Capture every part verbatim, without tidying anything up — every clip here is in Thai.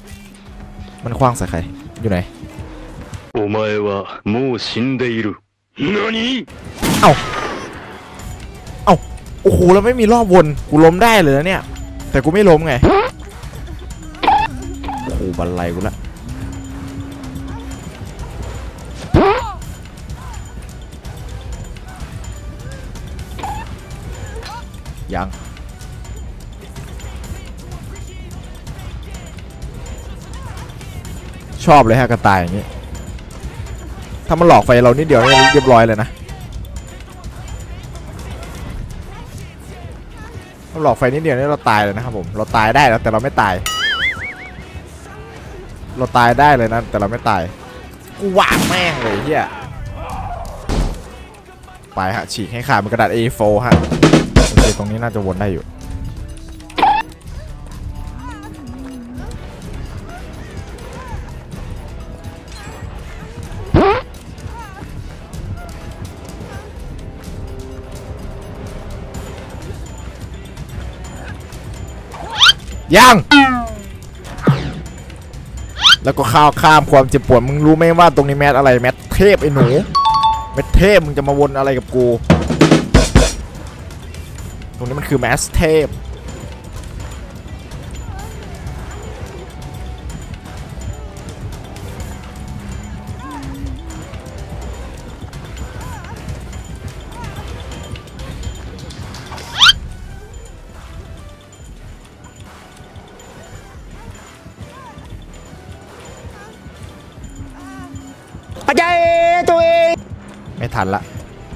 มันคว้างใส่ใครอยู่ไหนお前はもう死んでいる何เอ้าเอ้าโอ้โหแล้วไม่มีรอบวนกูล้มได้เลยนะเนี่ยแต่กูไม่ล้มไงโอ้โหบันไลกูละยังชอบเลยฮะกระต่ายอย่างนี้ถ้ามันหลอกไฟเรานิดเดียวนี่เรียบร้อยเลยนะถ้าหลอกไฟนิดเดียวนี่เราตายเลยนะครับผมเราตายได้แล้วแต่เราไม่ตายเราตายได้เลยนะแต่เราไม่ตายกูวางแม่งเลยเฮียไปฮะฉีกให้ขาดเป็นกระดาษ เอ โฟร์ ฮะโอเคตรงนี้น่าจะวนได้อยู่ยังแล้วก็ข้าวข้ามความเจ็บปวดมึงรู้ไหมว่าตรงนี้แมสอะไรแมสเทพไอ้หนูแมสเทพมึงจะมาวนอะไรกับกูตรงนี้มันคือแมสเทพอาจารย์ตัวเองไม่ทันละ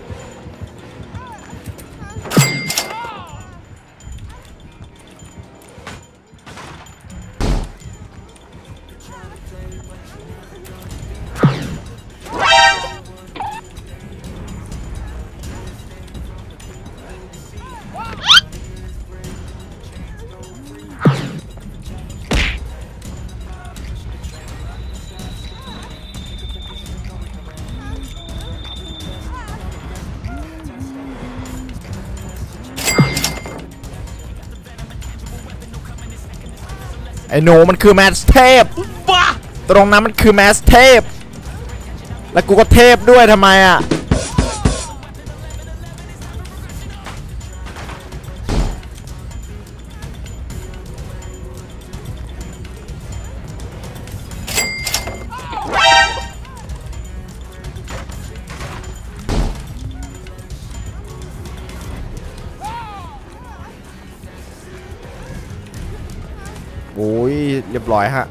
ไอ้หนูมันคือแมสเทพตรงนั้นมันคือแมสเทพแล้วกูก็เทพด้วยทำไมอ่ะโอ้ยเรียบร้อยฮะ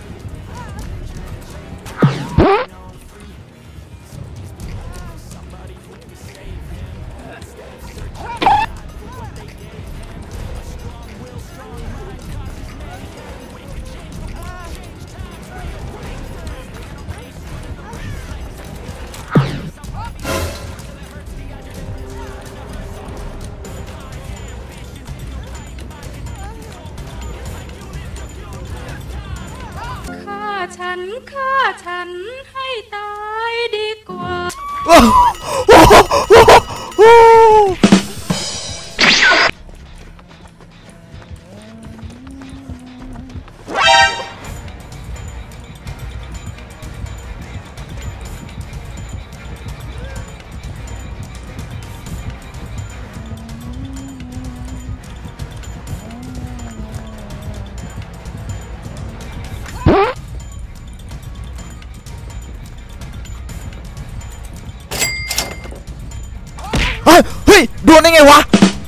ฉันฆ่าฉันให้ตายดีกว่าเฮ้ยโดนได้ไงวะ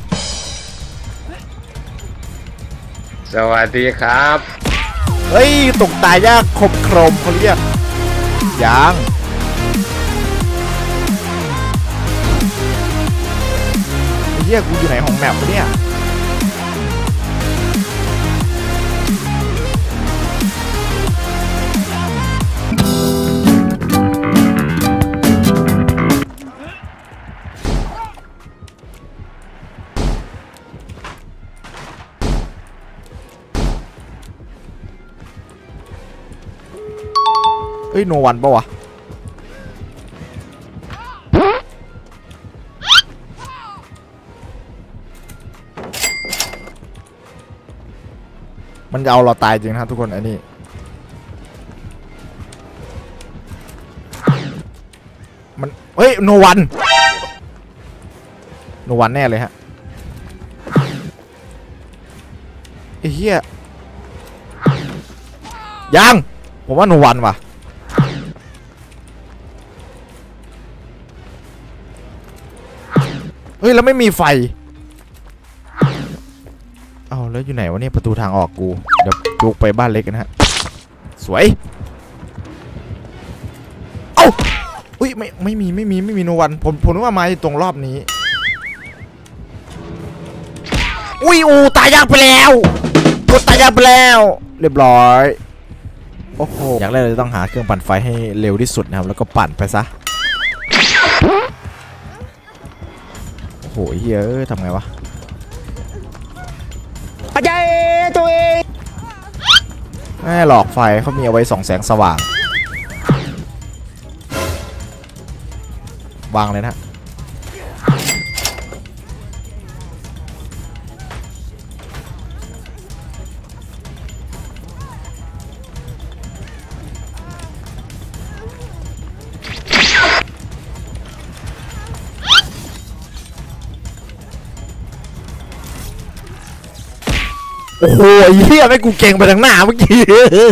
สวัสดีครับเฮ้ยตกตายยากคมโครมเขาเรียกยังไอ้เหี้ยกูอยู่ไหนของแมปวะเนี่ยเอ้ยโนวันปะวะมันจะเอาเราตายจริงนะทุกคนไอ้นี่เฮ้ยโนวันโนวันแน่เลยฮะไอ้เหี้ยยังผมว่าโนวันว่ะเฮ้ยแล้วไม่มีไฟเอาแล้วอยู่ไหนวะเนี่ยประตูทางออกกูเดี๋ยวจุกไปบ้านเล็กนะฮะสวยเอ้าอุ้ยไม่ไม่มีไม่มีไม่มีโนวันผมผมนึกว่ามาตรงรอบนี้อุ้ยอูตายยากไปแล้วกูตายยากไปแล้วเรียบร้อยโอ้โหอย่างแรกเราจะต้องหาเครื่องปั่นไฟให้เร็วที่สุดนะครับแล้วก็ปั่นไปซะโอ้โหเฮ้ยเอ้ยทำไงวะปัจจัยตัวเองไม่หลอกไฟเขามีเอาไว้ส่องแสงสว่างวางเลยนะโอ้โหเฮียไม่กูเก่งไปทางหน้าเมื่อกี้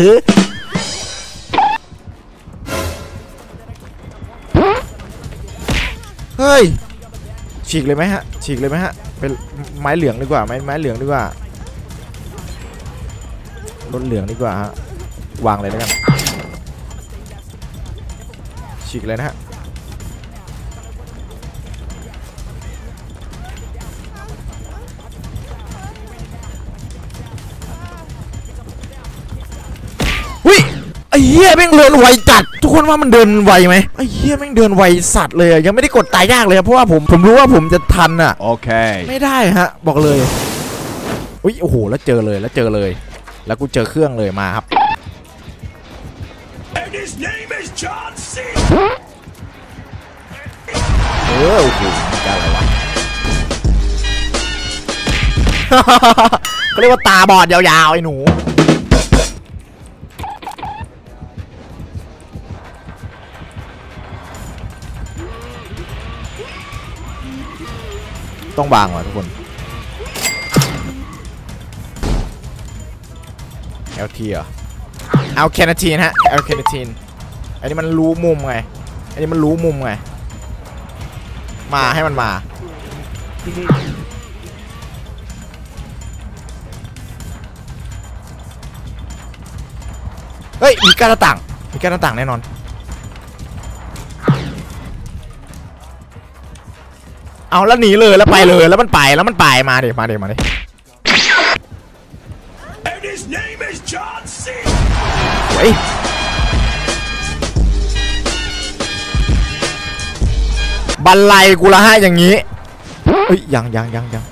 เฮ้ยฉีกเลยไหมฮะฉีกเลยไหมฮะเป็นไม้เหลืองดีกว่าไม้ไม้เหลืองดีกว่ารถเหลืองดีกว่าฮะวางเลยแล้วกันฉีกเลยนะฮะหุ้ยไอ้เหี้ยแม่งเดินไวจัดทุกคนว่ามันเดินไวไหมไอ้เหี้ยแม่งเดินไวสัตว์เลยยังไม่ได้กดตายยากเลยเพราะว่าผมผมรู้ว่าผมจะทันอ่ะโอเคไม่ได้ฮะบอกเลยอุ้ยโอ้โหแล้วเจอเลยแล้วเจอเลยแล้วกูเจอเครื่องเลยมาครับเออโอ้โหจะอะไรวะเขาเรียกว่าตาบอดยาวๆไอ้หนูต้องวางว่ะทุกคน แอล ที เหรอเอาแคนาทีนฮะเอาแคนาทีนอันนี้มันรู้มุมไงอันนี้มันรู้มุมไงมาให้มันมาเฮ้ยมีการหน้าต่างมีการหน้าต่างแน่นอนเอาแล้วหนีเลยแล้วไปเลยแล้วมันไปแล้วมันไปมาดิมาดิมาดิเฮ้ยบันไลกูละฮะอย่างนี้เฮ้ยยังยังยังยัง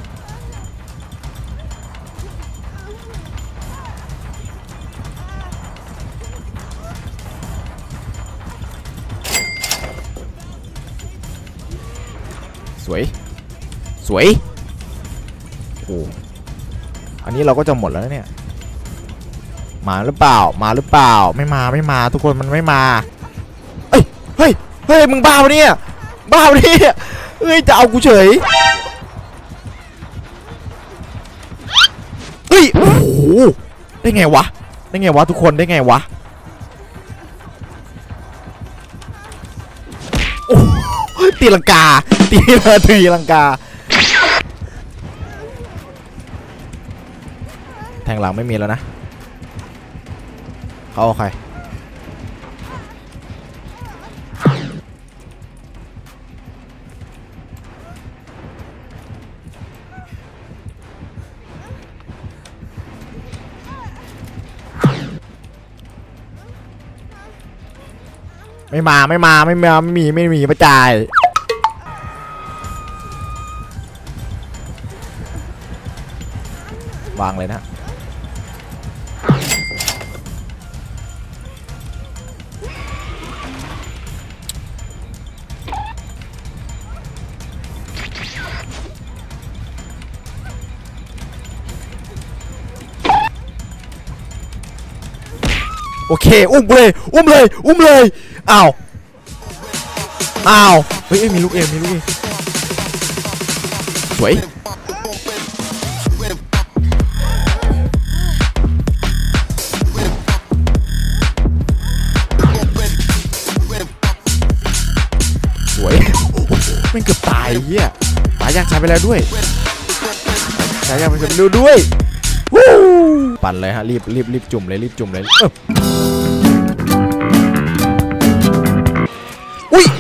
สวยสวยโอ้อันนี้เราก็จะหมดแล้วเนี่ยมาหรือเปล่ามาหรือเปล่าไม่มาไม่มาทุกคนมันไม่มาเฮ้ยเฮ้ยเฮ้ยมึงบ้าปะเนี่ยบ้าปะเนี่ยเฮ้ยจะเอากูเฉยเฮ้ยโอ้โหได้ไงวะได้ไงวะทุกคนได้ไงวะโอ้ตีลังกาตีมาตีลังกาแทงหลังไม่มีแล้วนะเขาเอาใครไม่มาไม่มาไม่มาไม่มีไม่มีประจายวางเลยนะโอเคอุ้มเลยอุ้มเลยอุ้มเลยอ้าวอ้าวเฮ้ยมีลูกเอมีลูกเอสวยสวยไม่เกือบตายเฮียตายยากใช้ไปแล้วด้วยใช้ยากไปแล้วด้วยปั่นเลยฮะรีบรีบรีบจุ่มเลยรีบจุ่มเลยเอออุ้ย